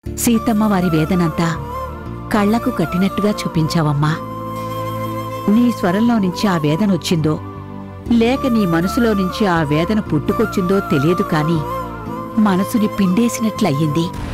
సీతమ్మ వారి వేదనంతా కళ్లకు కట్టినట్టుగా చూపించావమ్మా. నీ స్వరంలో నుంచి ఆ వేదనొచ్చిందో లేక నీ మనసులో నుంచి ఆ వేదన పుట్టుకొచ్చిందో తెలియదు కాని మనసుని పిండేసినట్లయింది.